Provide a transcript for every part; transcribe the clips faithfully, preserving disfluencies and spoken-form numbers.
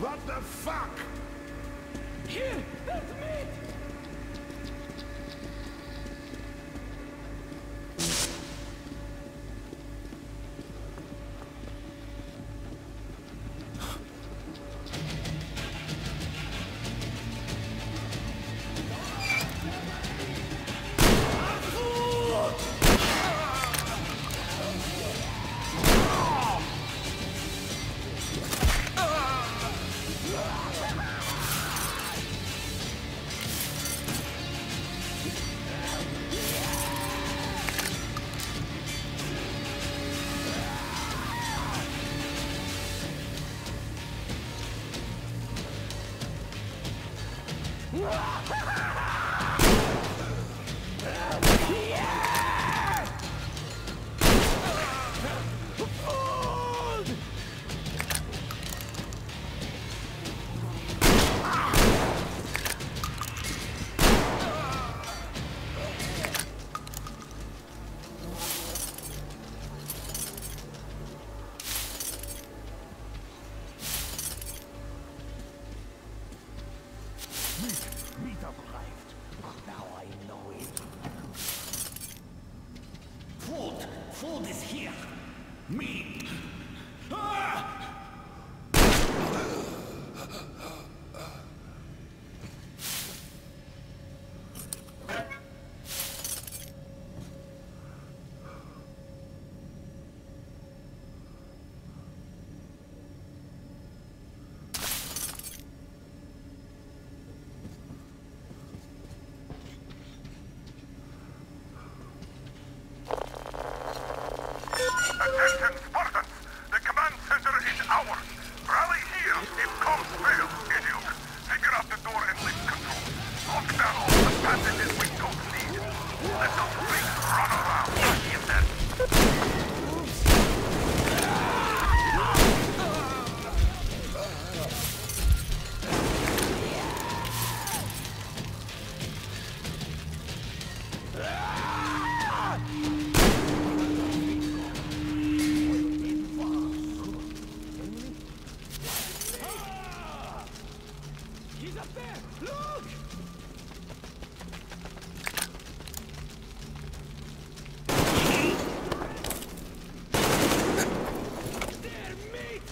What the fuck? Here! That's me! Meat arrived. Now I know it. Food! Food is here! Meat! Ah! Attention, Spartans! The command center is ours! Rally here if comms fail, idiot! Figure out the door and lift control. Lock down all the passages we don't need. Let those things run around. Yes, sir. He's up there! Look! There, mate!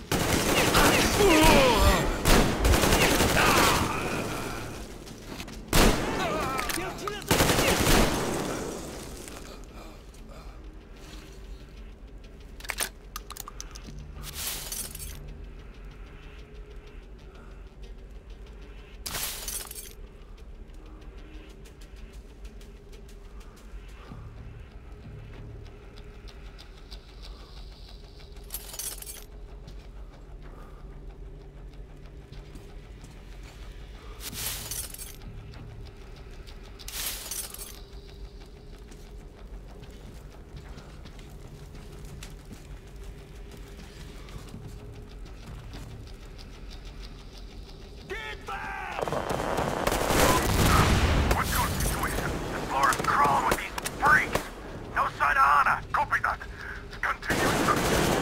What's your situation? The floor is crawling with these freaks. No sign of Anna. Copy that. Continue search.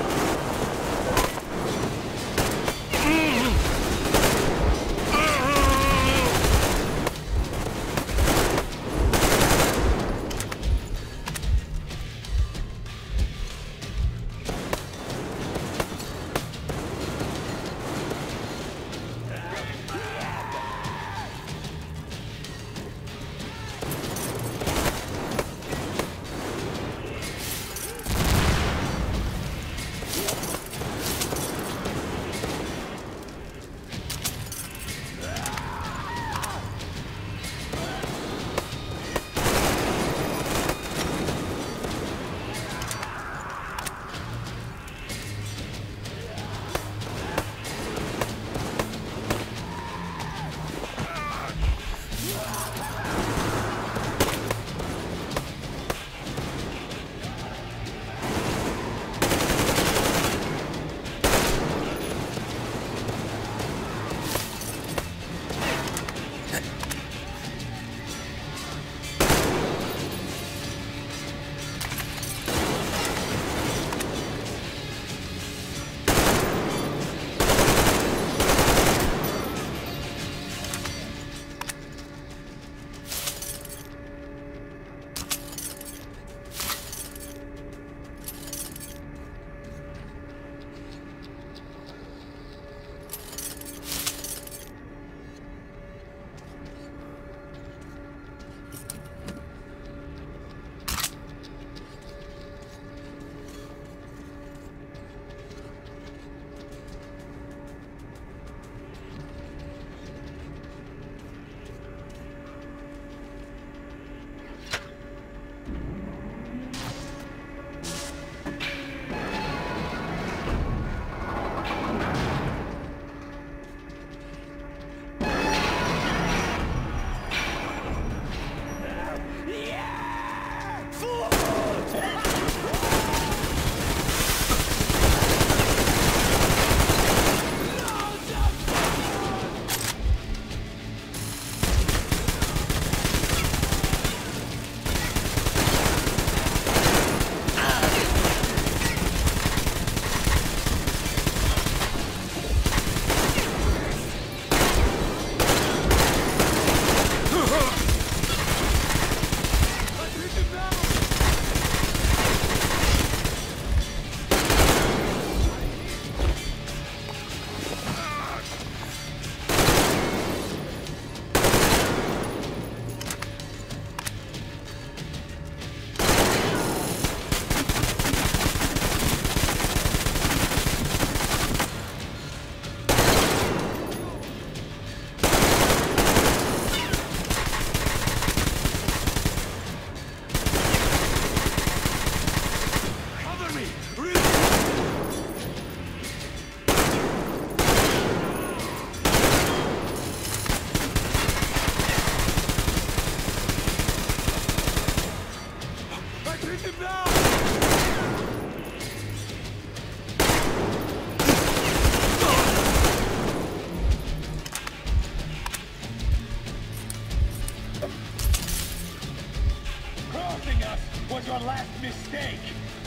last mistake!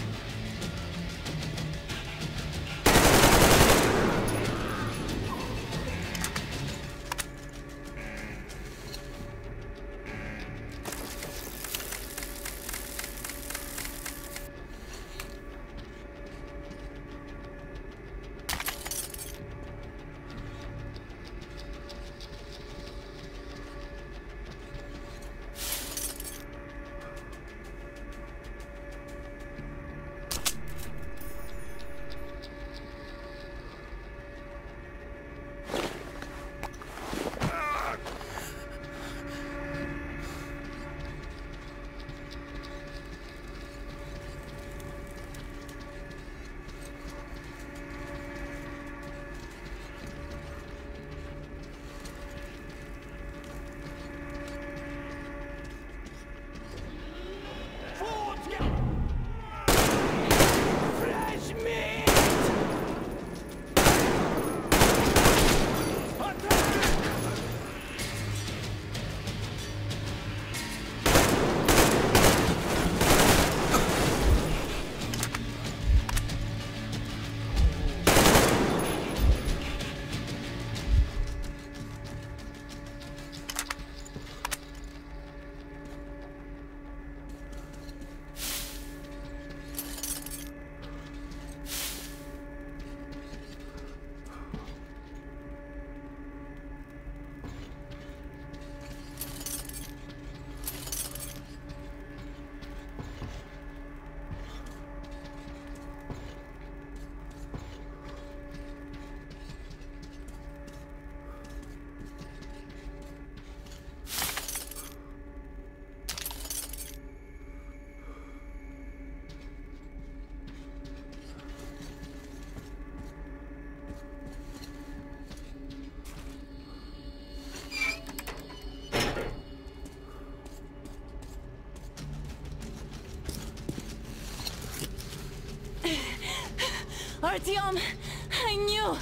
Artyom! I knew!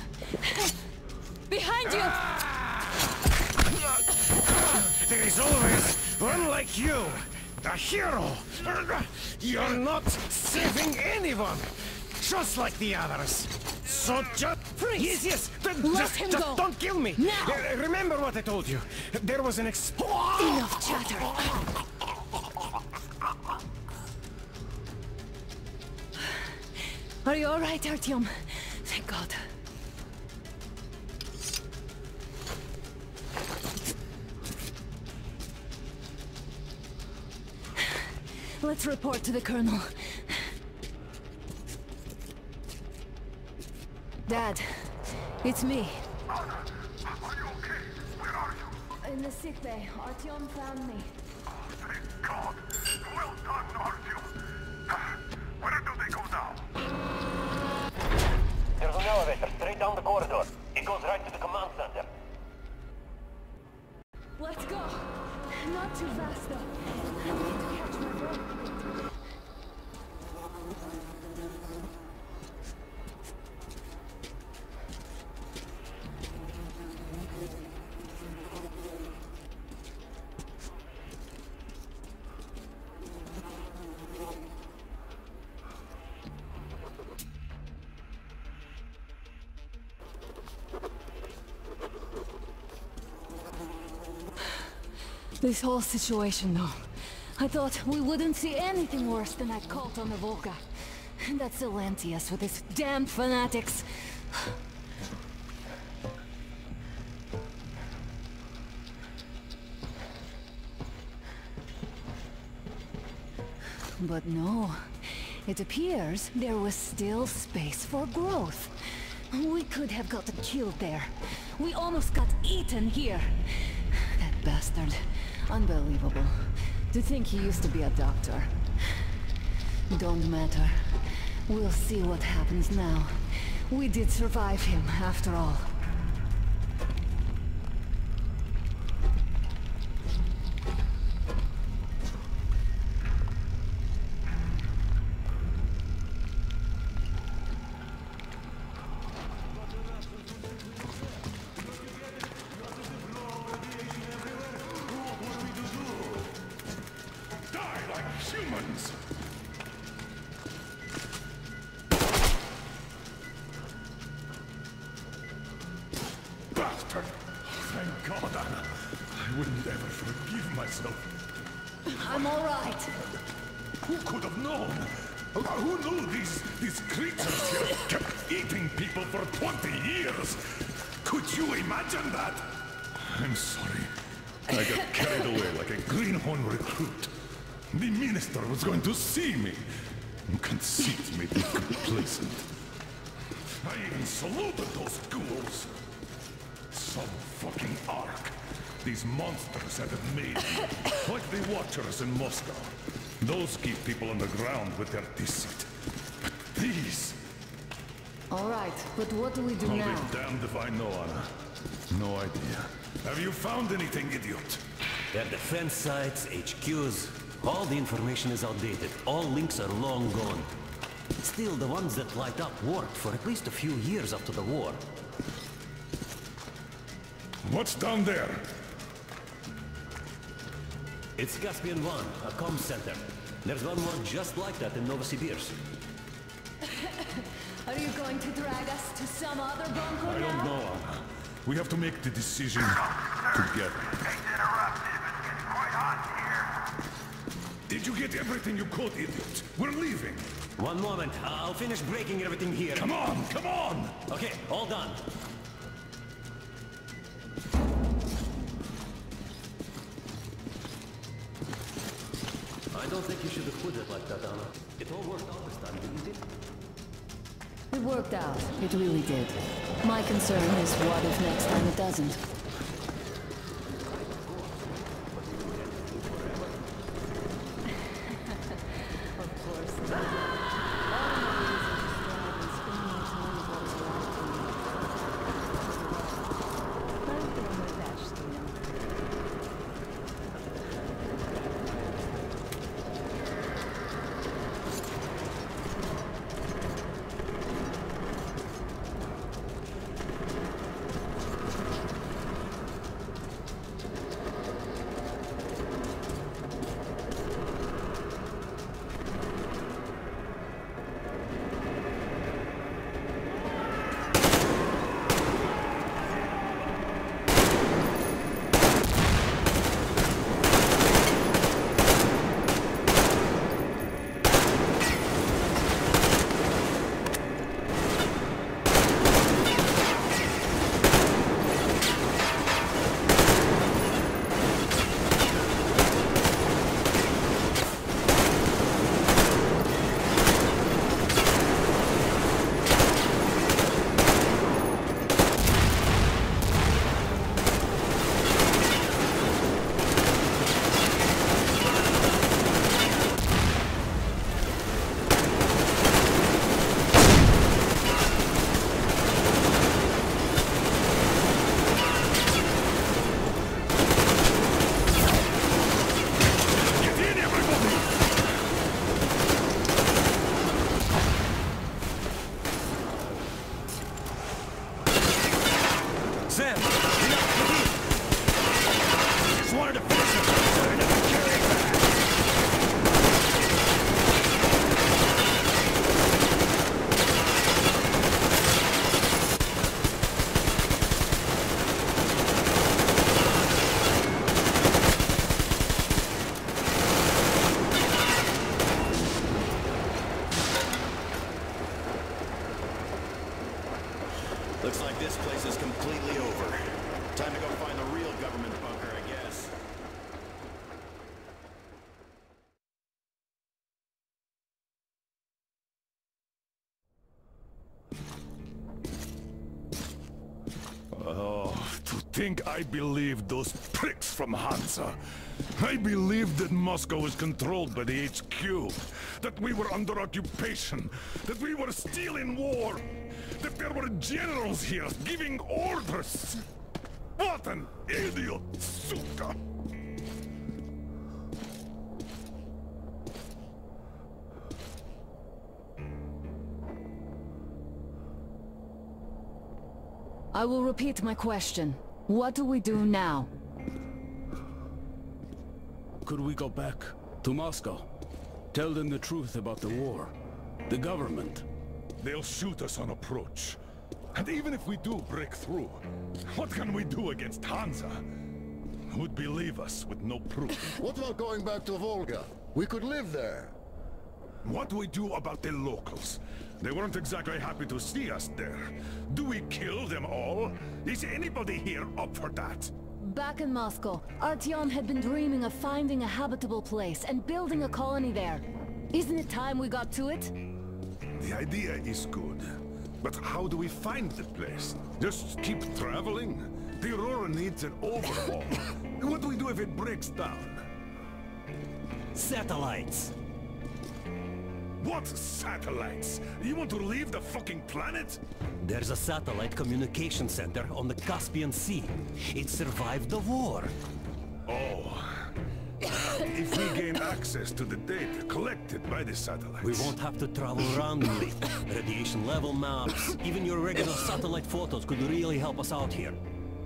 Behind you! There is always one like you! A hero! You're not saving anyone! Just like the others! So just... Freeze! Yes, yes! But Let just, him just go! don't kill me! Now! Uh, remember what I told you. There was an ex... Enough chatter! Are you alright, Artyom? Thank God. Let's report to the Colonel. Dad, it's me. Are you okay? Where are you? In the sick bay. Artyom found me. Thank God. Well done, Artyom. Where do they go now? There's an elevator straight down the corridor. It goes right to the command center. Let's go. Not too fast, though. I need to catch my breath. This whole situation, though. I thought we wouldn't see anything worse than that cult on the Volga. And that Silantius with his damned fanatics. But no. It appears there was still space for growth. We could have gotten killed there. We almost got eaten here. That bastard. Unbelievable. To think he used to be a doctor. Don't matter. We'll see what happens now. We did survive him, after all. Die like humans! bastard! Thank God, Anna. I will never forgive myself. I'm all right. Who could have known? Who knew these, these creatures here kept eating people for twenty years? Could you imagine that? I'm sorry. I got carried away like a greenhorn recruit. The minister was going to see me. Conceit made me complacent. I even saluted those ghouls. Some fucking ark. These monsters had it made. Like the Watchers in Moscow. Those keep people on the ground with their deceit. But these... All right, but what do we do I'll now? be damned if I know, Anna. No idea. Have you found anything, idiot? Their defense sites, H Qs, all the information is outdated. All links are long gone. Still, the ones that light up worked for at least a few years after the war. What's down there? It's Caspian One, a comm center. There's one more just like that in Novosibirsk. Are you going to drag us to some other bunker I now? don't know, Anna. We have to make the decision together. Did you get everything you could, idiot? We're leaving. One moment, I'll finish breaking everything here. Come on, come on! Okay, all done. I don't think you should have put it like that, Anna. It all worked out this time, didn't it? It worked out. It really did. My concern is what if next time it doesn't? Of course. Looks like this place is completely over. Time to go find the real government bunker, I guess. Oh, to think I believed those pricks from Hansa. I believed that Moscow was controlled by the H Q, that we were under occupation, that we were still in war, that there were generals here giving orders. What an idiot, suka! I will repeat my question. What do we do now? Could we go back to Moscow? Tell them the truth about the war. The government. They'll shoot us on approach. And even if we do break through, what can we do against Hansa? Who'd believe us with no proof? What about going back to Volga? We could live there. What do we do about the locals? They weren't exactly happy to see us there. Do we kill them all? Is anybody here up for that? Back in Moscow, Artyom had been dreaming of finding a habitable place and building a colony there. Isn't it time we got to it? The idea is good. But how do we find the place? Just keep traveling? The Aurora needs an overhaul. What do we do if it breaks down? Satellites! What satellites? You want to leave the fucking planet? There's a satellite communication center on the Caspian Sea. It survived the war. Oh. If we gain access to the data collected by the satellites... We won't have to travel randomly. Radiation level maps, even your regular satellite photos could really help us out here.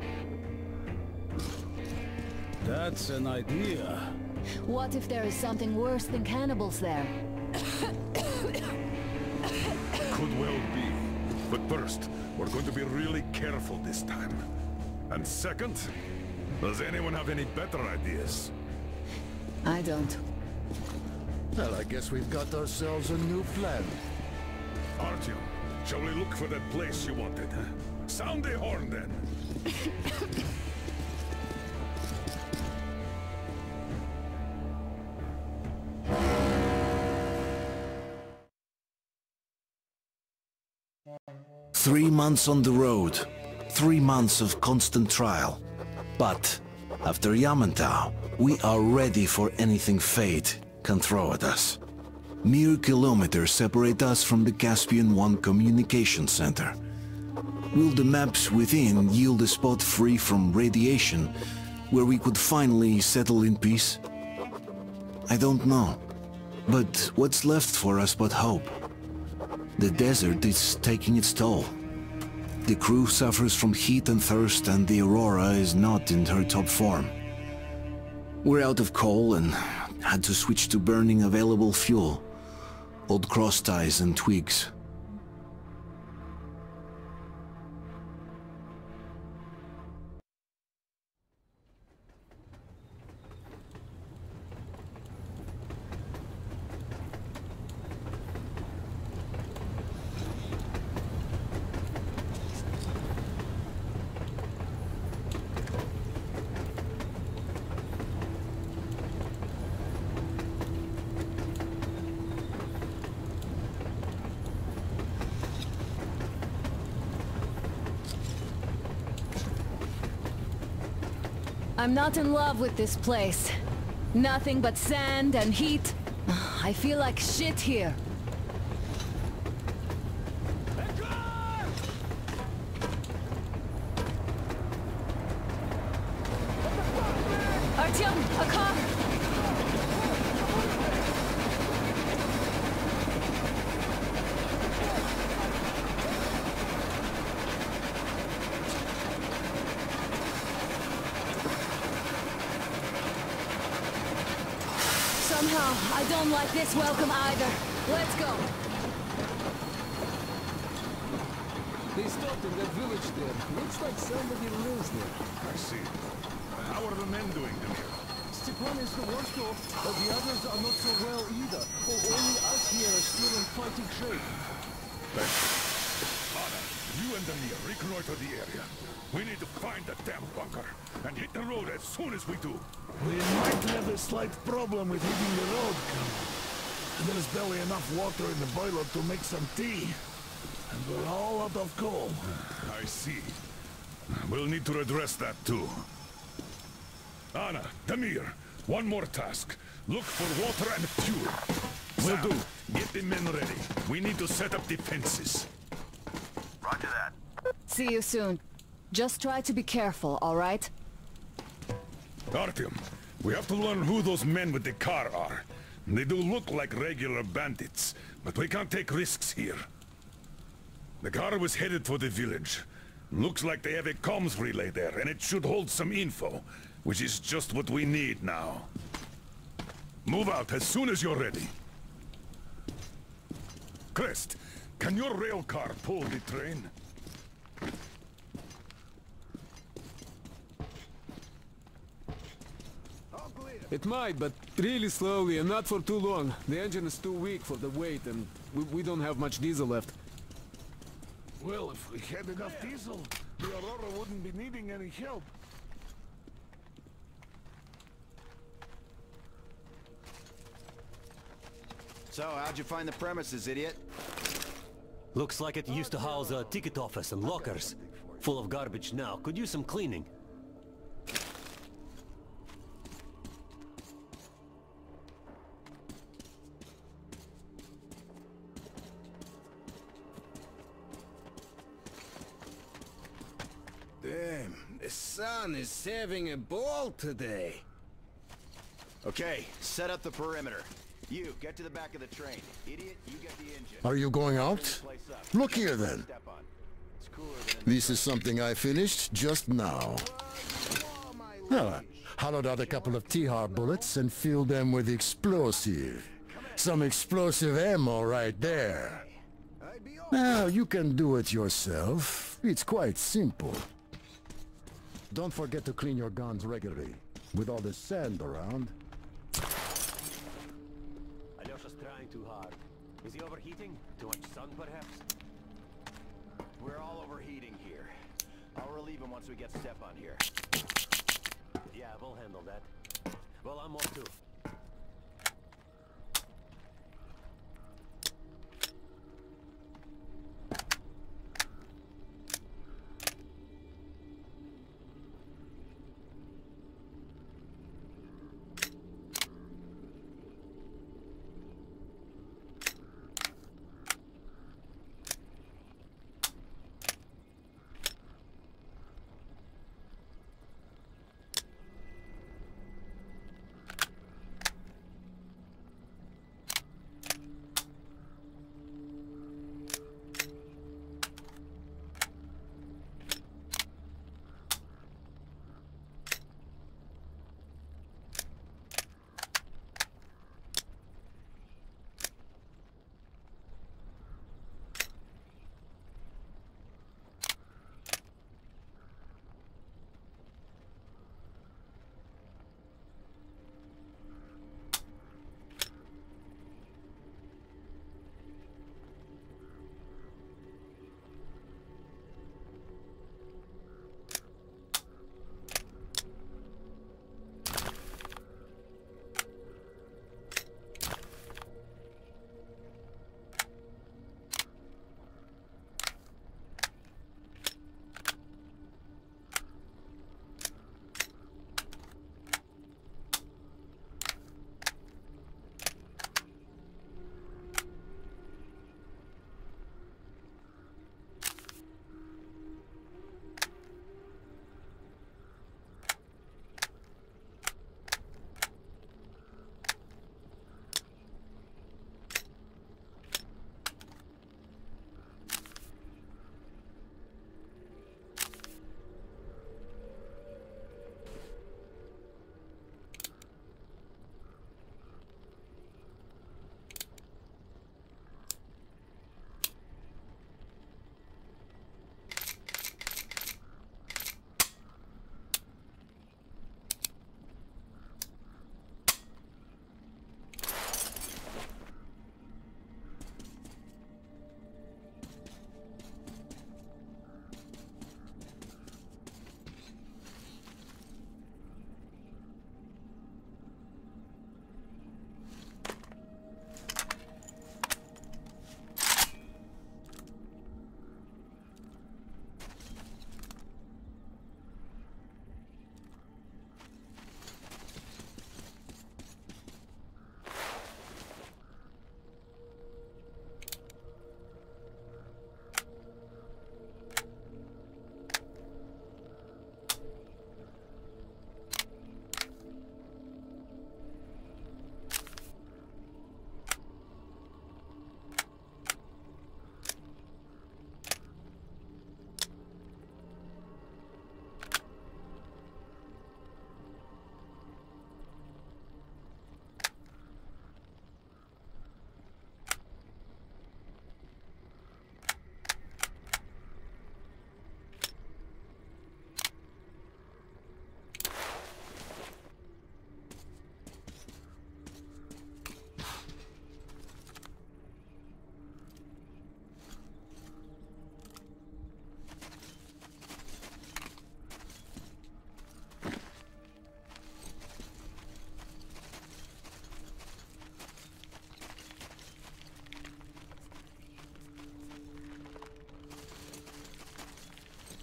That's an idea. What if there is something worse than cannibals there? Could well be. But first, we're going to be really careful this time. And second, does anyone have any better ideas? I don't. Well, I guess we've got ourselves a new plan. Artyom, shall we look for that place you wanted? Sound the horn, then. Three months on the road, three months of constant trial. But after Yamantau, we are ready for anything fate can throw at us. Mere kilometers separate us from the Caspian One communication center. Will the maps within yield a spot free from radiation, where we could finally settle in peace? I don't know. But what's left for us but hope? The desert is taking its toll. The crew suffers from heat and thirst, and the Aurora is not in her top form. We're out of coal and had to switch to burning available fuel. Old cross ties and twigs. I'm not in love with this place. Nothing but sand and heat. I feel like shit here. Artyom, a car! Somehow, I don't like this welcome either. Let's go. They stopped in that village there. Looks like somebody lives there. I see. How are the men doing here? Stepan is the worst off, but the others are not so well either. Oh, only us here are still in fighting shape. Thank you. Anna, you and Amir reconnoiter the area. We need to find the damn bunker and hit the road as soon as we do. We might have a slight problem with hitting the road, Colonel. There's barely enough water in the boiler to make some tea. And we're all out of coal. I see. We'll need to address that too. Anna, Damir, one more task. Look for water and fuel. Will do. Get the men ready. We need to set up defenses. Roger that. See you soon. Just try to be careful, all right? Artyom, we have to learn who those men with the car are. They do look like regular bandits, but we can't take risks here. The car was headed for the village. Looks like they have a comms relay there, and it should hold some info, which is just what we need now. Move out as soon as you're ready. Crest, can your rail car pull the train? It might, but really slowly and not for too long. The engine is too weak for the weight, and we, we don't have much diesel left. Well, if we had enough diesel, the Aurora wouldn't be needing any help. So, how'd you find the premises, idiot? Looks like it used to house a ticket office and lockers. Full of garbage now. Could use some cleaning. Damn, the sun is having a ball today. Okay, set up the perimeter. You, get to the back of the train. Idiot, you get the engine. Are you going out? Look here then. Step on. It's cooler than This is something I finished just now. Ah, hollowed out a couple of T R bullets and filled them with explosive. Some explosive ammo right there. Now, you can do it yourself. It's quite simple. Don't forget to clean your guns regularly. With all the sand around. Alyosha's trying too hard. Is he overheating? Too much sun, perhaps? We're all overheating here. I'll relieve him once we get Step on here. Yeah, we'll handle that. Well, I'm off too.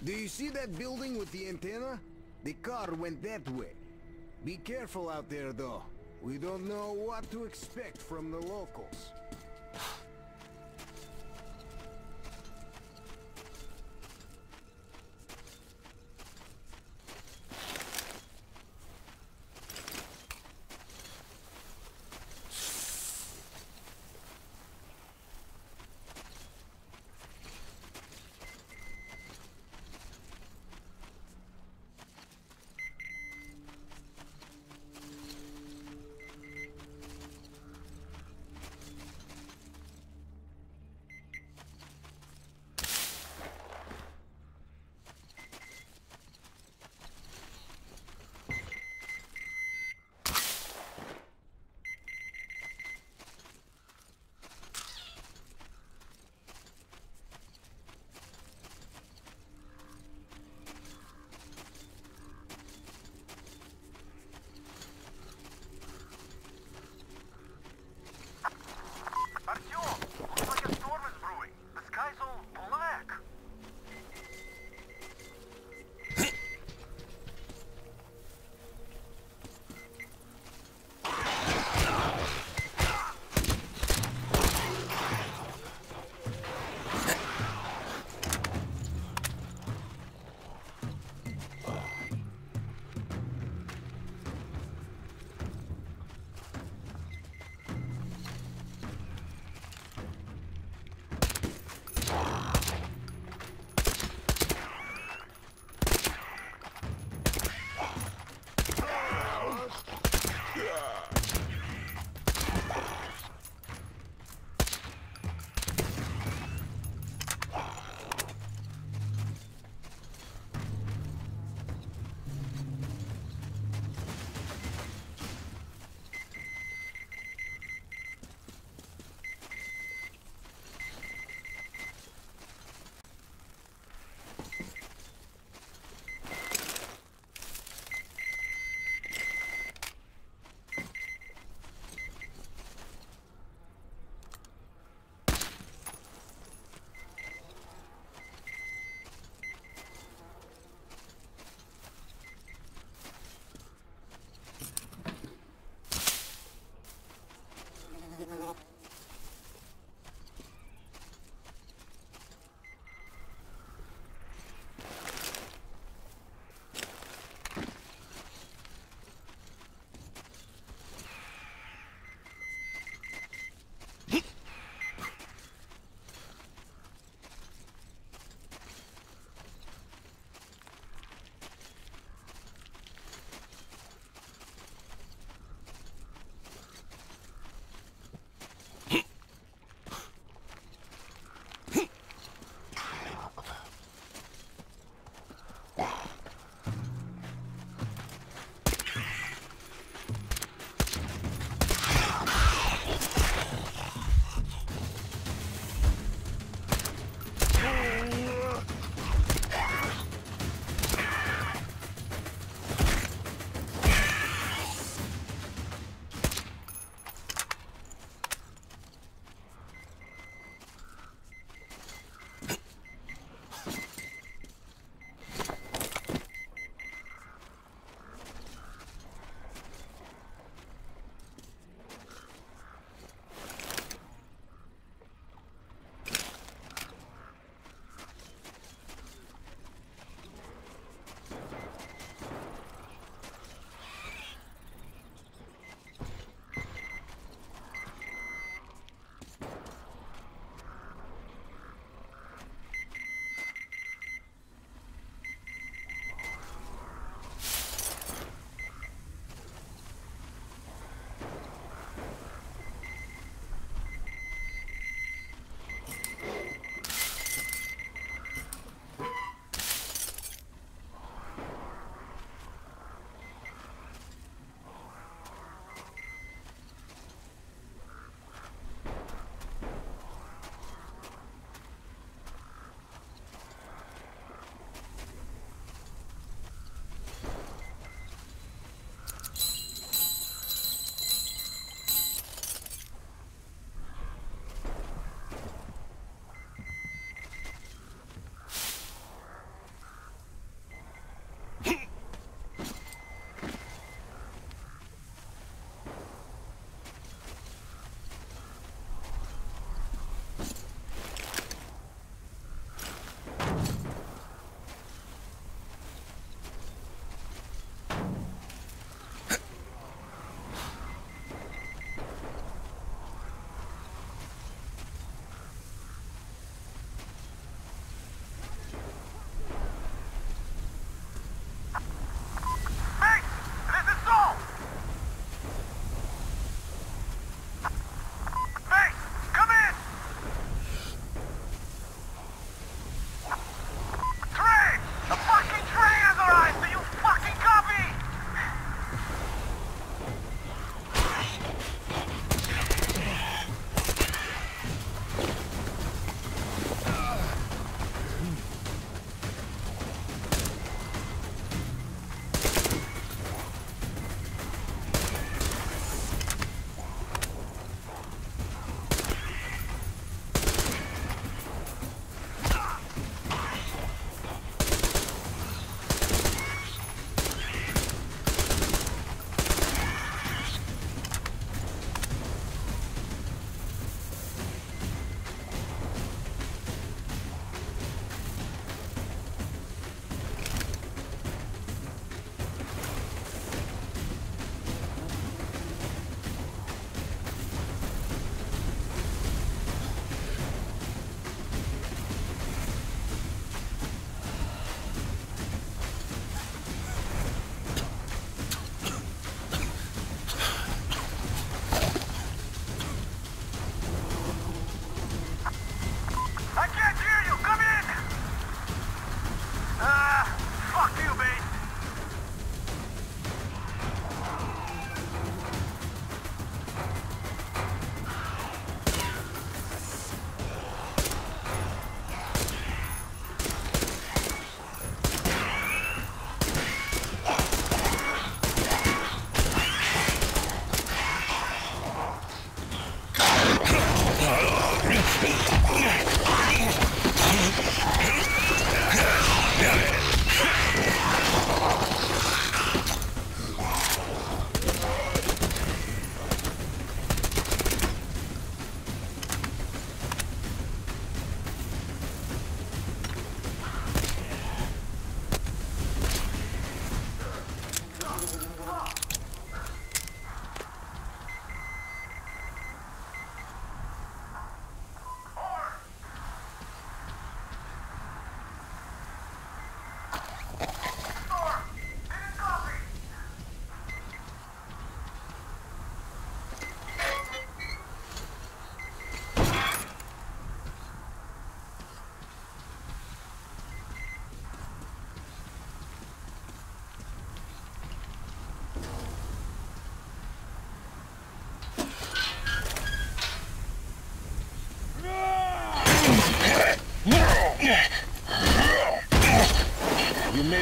Do you see that building with the antenna? The car went that way. Be careful out there, though. We don't know what to expect from the locals.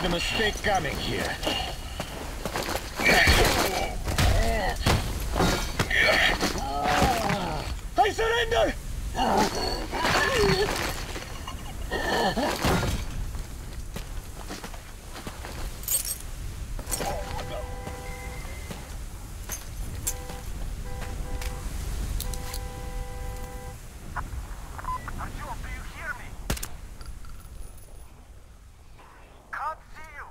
a mistake coming here. I surrender! Artyom, do you hear me? Can't see you.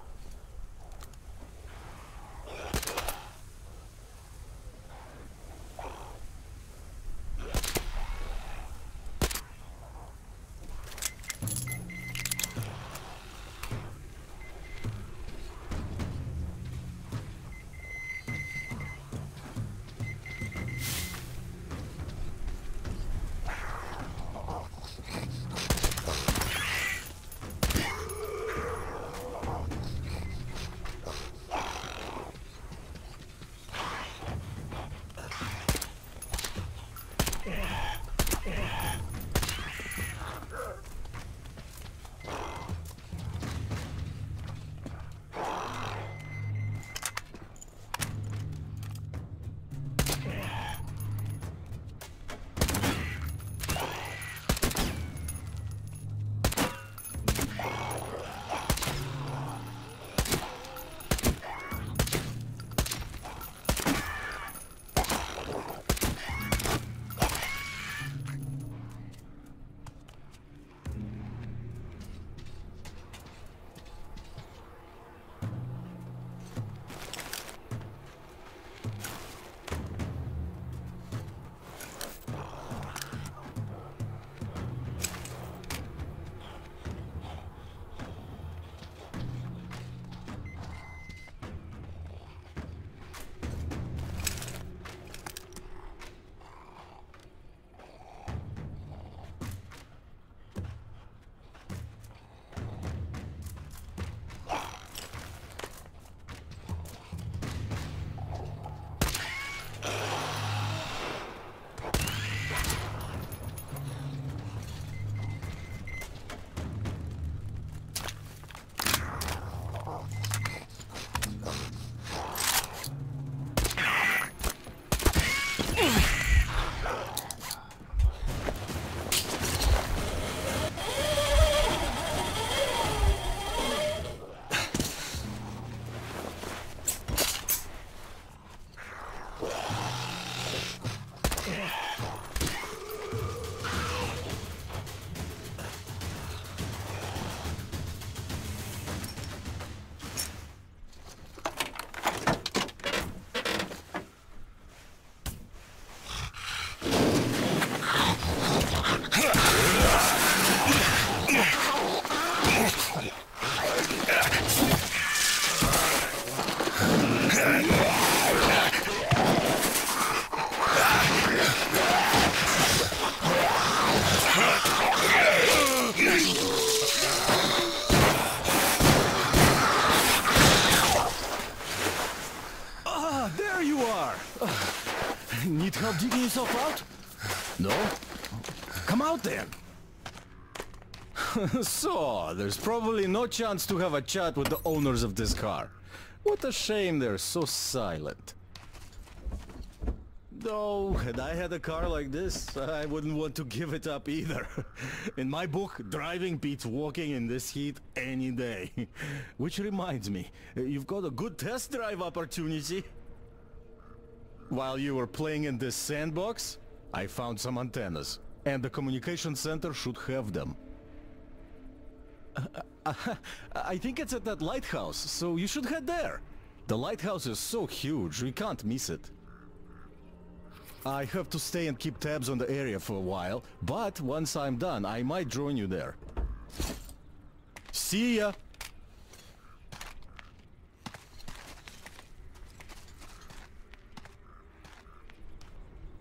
Need help digging yourself out? No? Come out then! So, there's probably no chance to have a chat with the owners of this car. What a shame they're so silent. Though, had I had a car like this, I wouldn't want to give it up either. In my book, driving beats walking in this heat any day. Which reminds me, you've got a good test drive opportunity. While you were playing in this sandbox, I found some antennas, and the communication center should have them. Uh, uh, I think it's at that lighthouse, so you should head there. The lighthouse is so huge, we can't miss it. I have to stay and keep tabs on the area for a while, but once I'm done, I might join you there. See ya!